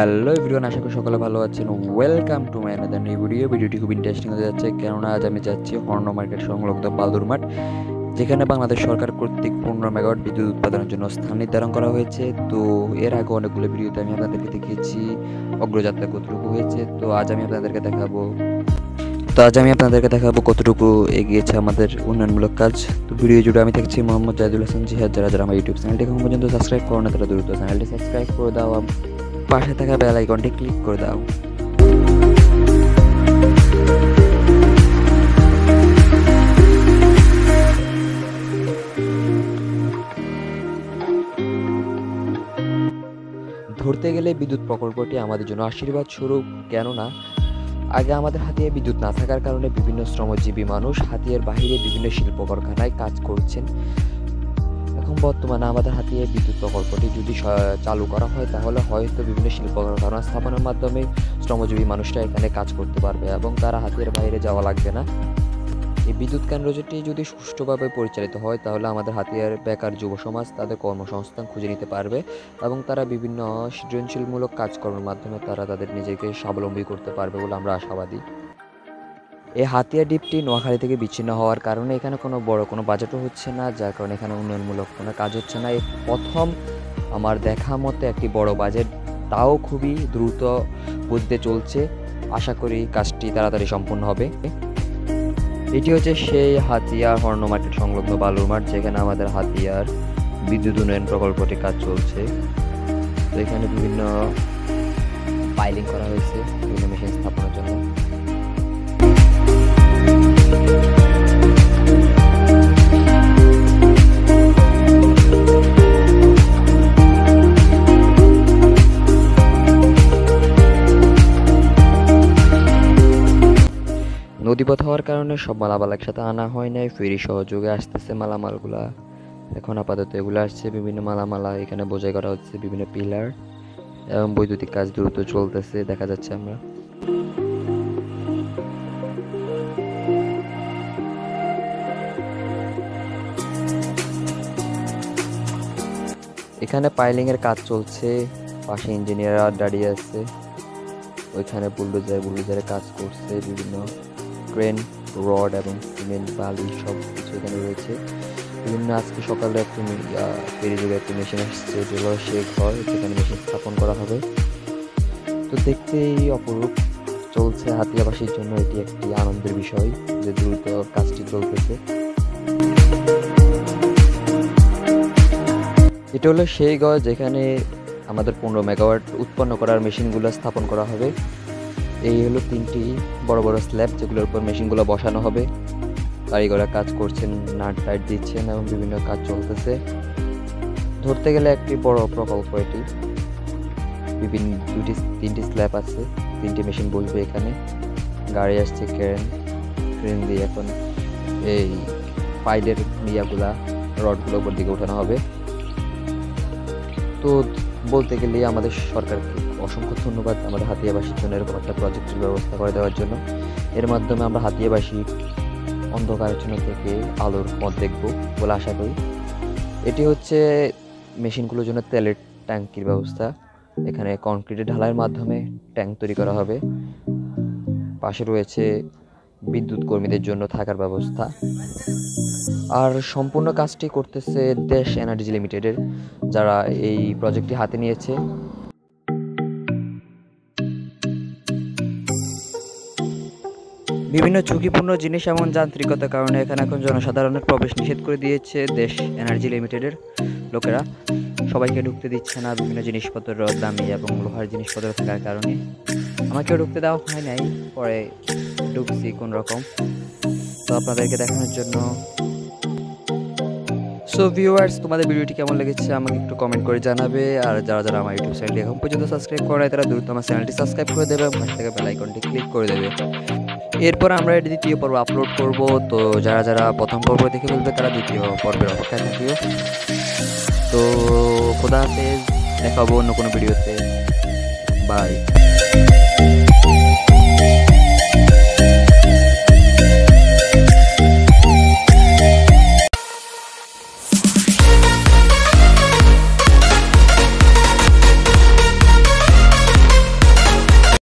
Hello everyone, আশা করি সকলে ভালো আছেন। Welcome to my another new video. ভিডিওটি খুব ইন্টারেস্টিং হতে যাচ্ছে, কেননা আজ আমি যাচ্ছি হর্ন মার্কেট সংলগ্ন বালুর মাঠ, যেখানে বাংলাদেশ সরকার কর্তৃক 15 মেগাওয়াট বিদ্যুৎ উৎপাদনের জন্য স্থান নির্ধারণ করা হয়েছে। তো এর আগে অনেকগুলো ভিডিওতে আমি আপনাদেরকে দেখিয়েছি অগ্রযাত্রা কতটুকু হয়েছে। তো আজ আমি আপনাদেরকে দেখাবো কতটুকু এগিয়েছে আমাদের উন্নয়নমূলক কাজ। তো ভিডিও জুড়ে আমি থাকছি মোহাম্মদ জাহিদুল হাসান জিহাদ। যারা আমার ইউটিউব চ্যানেলটি এখন পর্যন্ত সাবস্ক্রাইব করো না, তারা দ্রুত চ্যানেলটি সাবস্ক্রাইব করে দাও, পাশে থাকা বেল আইকনটি ক্লিক করে দাও। ধরতে গেলে বিদ্যুৎ প্রকল্পটি আমাদের জন্য আশীর্বাদ স্বরূপ, কেননা আগে আমাদের হাতিয়া বিদ্যুৎ না থাকার কারণে বিভিন্ন শ্রমজীবী মানুষ হাতিয়ার বাহিরে বিভিন্ন শিল্প কারখানায় কাজ করছেন। এখন বর্তমানে আমাদের হাতিয়া বিদ্যুৎ প্রকল্পটি যদি চালু করা হয়, তাহলে হয়তো বিভিন্ন শিল্প কারখানা স্থাপনের মাধ্যমে শ্রমজীবী মানুষরা এখানে কাজ করতে পারবে এবং তারা হাতিয়ার বাইরে যাওয়া লাগবে না। এই বিদ্যুৎ কেন্দ্রটি যদি সুষ্ঠুভাবে পরিচালিত হয়, তাহলে আমাদের হাতিয়ার বেকার যুব সমাজ তাদের কর্মসংস্থান খুঁজে নিতে পারবে এবং তারা বিভিন্ন সৃজনশীলমূলক কাজকর্মের মাধ্যমে তারা তাদের নিজেকে স্বাবলম্বী করতে পারবে বলে আমরা আশাবাদী। এই হাতিয়া দ্বীপটি নোয়াখালী থেকে বিচ্ছিন্ন হওয়ার কারণে এখানে কোনো বাজেটও হচ্ছে না, যার কারণে এখানে উন্নয়নমূলক কোনো কাজ হচ্ছে না। এই প্রথম আমার দেখা মতো একটি বড় বাজেট, তাও খুবই দ্রুত গতিতে চলছে। আশা করি কাজটি তাড়াতাড়ি সম্পূর্ণ হবে। এটি হচ্ছে সেই হাতিয়ার হর্ন মার্কেট সংলগ্ন বালুর মাঠ, যেখানে আমাদের হাতিয়ার বিদ্যুৎ উন্নয়ন প্রকল্পটি কাজ চলছে। তো এখানে বিভিন্ন পাইলিং করা হয়েছে বিভিন্ন মেশিন স্থাপনের জন্য। নদীপথ হওয়ার কারণে সব মালামাল একসাথে আনা হয় নাই, ফেরি সহযোগে আসতেছে মালামালগুলা। এখন আপাতত এগুলো আসছে বিভিন্ন মালামালা, এখানে বোঝাই করা হচ্ছে বিভিন্ন পিলার এবং বৈদ্যুতিক কাজ দ্রুত চলতেছে দেখা যাচ্ছে। আমরা এখানে পাইলিং এর কাজ চলছে, পাশে ইঞ্জিনিয়াররা দাঁড়িয়ে আছে, ওইখানে বুলডোজারের কাজ করছে, বিভিন্ন ক্রেন, রড এবং সিমেন্ট, বালি সব কিছু এখানে রয়েছে। বিভিন্ন আজকে সকালে একটি পেরিযোগে একটি মেশিন আসছে, যেগুলো সে ঘর যেখানে মেশিন স্থাপন করা হবে। তো দেখতেই অপরূপ চলছে হাতিয়াবাসীর জন্য, এটি একটি আনন্দের বিষয় যে দ্রুত কাজটি চলতেছে। এটা হলো সেই ঘর যেখানে আমাদের 15 মেগাওয়াট উৎপন্ন করার মেশিনগুলো স্থাপন করা হবে। এই হলো 3টি বড় বড় স্ল্যাব, যেগুলোর উপর মেশিনগুলো বসানো হবে। কারিগররা কাজ করছেন, নাট টাইট দিচ্ছেন এবং বিভিন্ন কাজ চলতেছে। ধরতে গেলে একটি বড় প্রকল্প এটি। তিনটি স্ল্যাব আছে, 3টি মেশিন বসবে এখানে। গাড়ি আসছে, ক্রেন দিয়ে এখন এই পাইলের রডগুলো উপর দিকে উঠানো হবে। তো বলতে গেলে আমাদের সরকারকে অসংখ্য ধন্যবাদ আমাদের হাতিয়াবাসীর জন্য এরকম একটা প্রজেক্টের ব্যবস্থা করে দেওয়ার জন্য। এর মাধ্যমে আমরা হাতিয়াবাসী অন্ধকারাচ্ছন্ন থেকে আলোর পথ দেখব বলে আশা করি। এটি হচ্ছে মেশিনগুলোর জন্য তেলের ট্যাঙ্কির ব্যবস্থা। এখানে কনক্রিটের ঢালাইয়ের মাধ্যমে ট্যাঙ্ক তৈরি করা হবে। পাশে রয়েছে বিদ্যুৎ কর্মীদের জন্য থাকার ব্যবস্থা। আর সম্পূর্ণ কাজটি করতেছে দেশ এনার্জি লিমিটেডের, যারা এই প্রজেক্টটি হাতে নিয়েছে। বিভিন্ন ঝুঁকিপূর্ণ জিনিস এমন যান্ত্রিকতার কারণে এখানে এখন জনসাধারণের প্রবেশ নিষেধ করে দিয়েছে দেশ এনার্জি লিমিটেডের লোকেরা। সবাইকে ঢুকতে দিচ্ছে না, বিভিন্ন জিনিসপত্র দামি এবং লোহার জিনিসপত্র থাকার কারণে। আমাকেও ঢুকতে দেওয়া হয় নাই, পরে ঢুকছি কোন রকম। তো আপনাদেরকে দেখানোর জন্য। সো ভিউয়ার্স, তোমাদের ভিডিওটি কেমন লেগেছে আমাকে একটু কমেন্ট করে জানাবে। আর যারা আমার ইউটিউব চ্যানেলটি এখন পর্যন্ত সাবস্ক্রাইব করে তারা দ্রুত আমার চ্যানেলটি সাবস্ক্রাইব করে দেবে এবং পাশে থেকে বেল আইকনটি ক্লিক করে দেবে। এরপর আমরা এর দ্বিতীয় পর্ব আপলোড করব। তো যারা প্রথম পর্ব দেখে ফেলবে তারা দ্বিতীয় পর্বের অপেক্ষায় থাকিও। তো খোদা হাফেজ, দেখা হবে অন্য কোনো ভিডিওতে। বাই।